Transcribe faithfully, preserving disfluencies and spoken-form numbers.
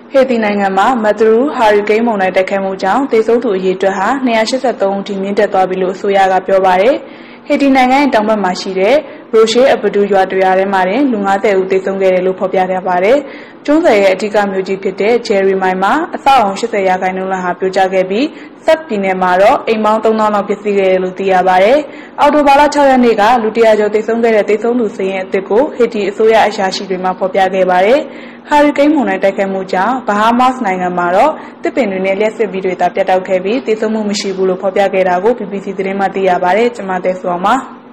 ဟေတီနိုင်ငံမှာမက်သရူဟာရီကိန်းမုန်တိုင်းတိုက်ခတ်မှုကြောင့်သေဆုံးသူအရေအတွက်ဟာtwo hundred eighty-threeဦးထိမြင့်တက်သွားပြီလို့အစိုးရကပြောပါတယ်။ဟေတီနိုင်ငံရဲ့တောင်ဘက်မှာရှိတဲ့ရိုရှေအပဒူရွာတရွာထဲမှာတင်လူfiftyဦးသေဆုံးခဲ့တယ်လို့ဖော်ပြထားပါတယ်။ကျွန်းဆွယ်ရဲ့အဓိကမြို့ကြီးဖြစ်တဲ့ဂျယ်ရီမိုင်မှာအဆောက်အုံeightyရာခိုင်နှုန်းလောက်ဟာပြိုကျခဲ့ပြီးဆက်ပြည်နယ်မှာတော့အိမ်ပေါင်းthree thousandလောက်ပျက်စီးခဲ့တယ်လို့သိရပါတယ်။အော်တိုဘာလsixရက်နေ့ကလူone hundredကျော်သေဆုံးခဲ့တဲ့သေဆုံးသူစာရင်းအသစ်ကိုဟေတီအစိုးရအရာရှိတွေမှဖော်ပြခဲ့ပါတယ်။ဟာရီကိန်းမုန်တိုင်းတိုက်ခတ်မှုကြောင့်ဘာဟာမတ်စ်နိုင်ငံမှာတော့တစ်ပင်တွေနဲ့လျှက်စစ်ပြီးတွေသာပြတ်တောက်ခဲ့ပြီးသေဆုံးမှုမရှိဘူးလို့ဖော်ပြခဲ့တာကို B B C သတင်းမှသိရပါတယ်။ကျွန်မသက်ဆိုအောင်ပါ။